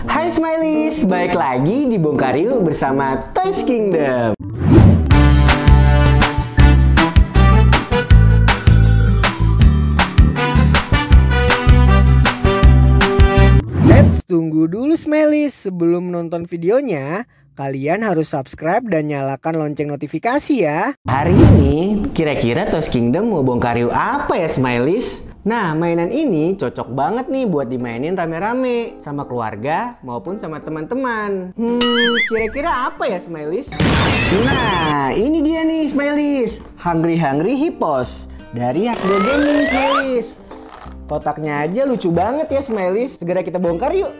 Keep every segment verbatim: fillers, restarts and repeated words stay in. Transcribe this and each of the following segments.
Hai Smileys, balik lagi di Bongkar Yuk bersama Toys Kingdom. Eits, tunggu dulu Smileys, sebelum nonton videonya kalian harus subscribe dan nyalakan lonceng notifikasi ya. Hari ini kira-kira Toys Kingdom mau bongkar yuk apa ya Smileys? Nah, mainan ini cocok banget nih buat dimainin rame-rame sama keluarga maupun sama teman-teman. Hmm, kira-kira apa ya Smileys? Nah, ini dia nih Smileys, Hungry Hungry Hippos dari Hasbro Gaming Smileys. Kotaknya aja lucu banget ya Smileys. Segera kita bongkar yuk.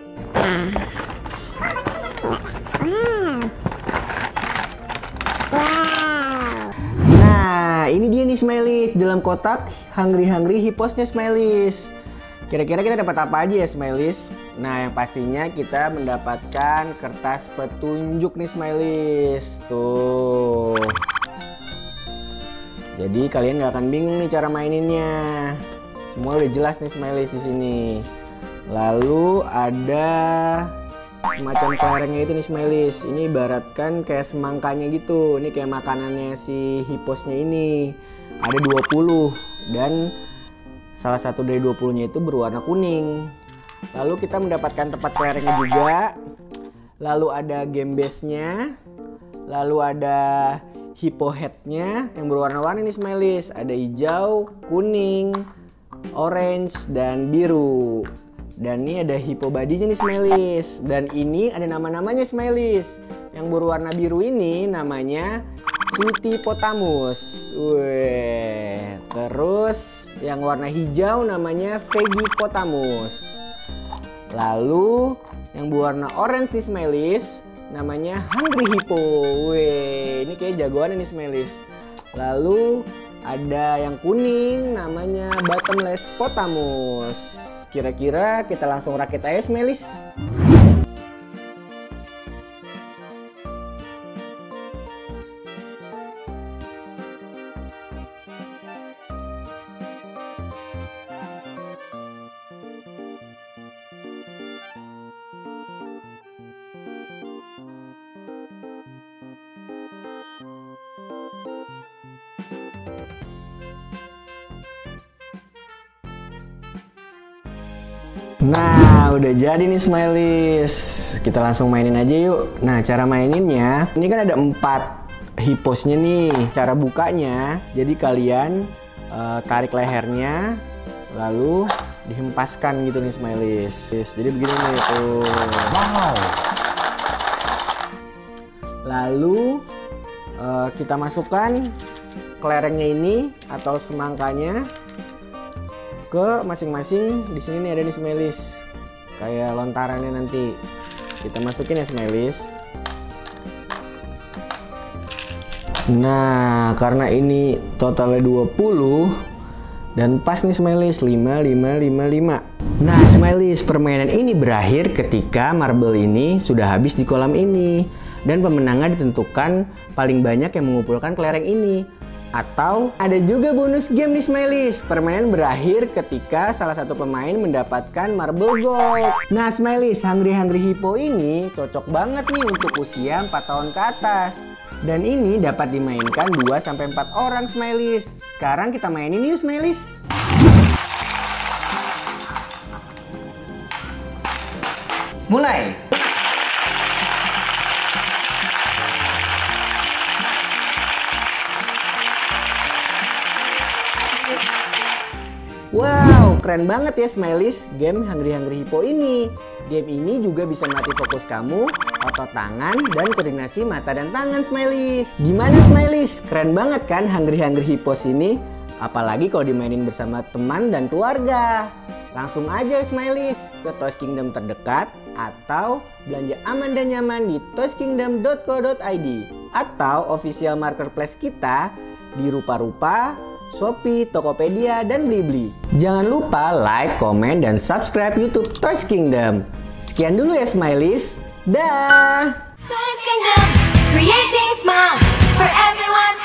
Nah, ini dia nih Smileys, dalam kotak Hungry Hungry Hipposnya Smileys. Kira-kira kita dapat apa aja ya Smileys? Nah, yang pastinya kita mendapatkan kertas petunjuk nih Smileys. Tuh. Jadi kalian nggak akan bingung nih cara maininnya. Semua udah jelas nih Smileys di sini. Lalu ada semacam kelerengnya itu nih Smileys. Ini ibaratkan kayak semangkanya gitu. Ini kayak makanannya si hipposnya ini. Ada dua puluh dan salah satu dari dua puluh-nya itu berwarna kuning. Lalu kita mendapatkan tempat kelerengnya juga. Lalu ada game base-nya. Lalu ada hippo heads-nya yang berwarna-warni nih Smileys. Ada hijau, kuning, orange, dan biru. Dan ini ada hippo badinya nih Smileys. Dan ini ada nama-namanya Smileys. Yang berwarna biru ini namanya Sweetie Potamus. Wih. Terus yang warna hijau namanya Veggie Potamus. Lalu yang berwarna orange nih Smileys namanya Hungry Hippo. Wih, ini kayak jagoan nih Smileys. Lalu ada yang kuning namanya Bottomless Potamus. Kira-kira kita langsung rakit aja Smileys. Nah, udah jadi nih Smileys. Kita langsung mainin aja yuk. Nah, cara maininnya, ini kan ada empat hipposnya nih. Cara bukanya, jadi kalian uh, tarik lehernya, lalu dihempaskan gitu nih Smileys. Jadi begini nih tuh. Wow. Lalu uh, kita masukkan kelerengnya ini atau semangkanya ke masing-masing. Di sini nih ada nih Smileys, kayak lontarannya nanti kita masukin ya Smileys. Nah, karena ini totalnya dua puluh dan pas nih Smileys, lima, lima, lima, lima. Nah Smileys, permainan ini berakhir ketika marble ini sudah habis di kolam ini dan pemenangnya ditentukan paling banyak yang mengumpulkan kelereng ini. Atau ada juga bonus game nih Smileys. Permainan berakhir ketika salah satu pemain mendapatkan marble gold. Nah Smileys, Hungry Hungry Hippo ini cocok banget nih untuk usia empat tahun ke atas. Dan ini dapat dimainkan dua sampai empat orang Smileys. Sekarang kita mainin yuk Smileys. Mulai. Wow, keren banget ya Smileys game Hungry Hungry Hippo ini. Game ini juga bisa melatih fokus kamu, otot tangan, dan koordinasi mata dan tangan Smileys. Gimana Smileys? Keren banget kan Hungry Hungry Hippos ini? Apalagi kalau dimainin bersama teman dan keluarga. Langsung aja Smileys ke Toys Kingdom terdekat atau belanja aman dan nyaman di toys kingdom dot co dot i d atau official marketplace kita di Rupa-Rupa, Shopee, Tokopedia, dan Blibli. Jangan lupa like, komen, dan subscribe YouTube Toys Kingdom. Sekian dulu ya Smileys. Dah. Toys Kingdom, creating smiles for everyone.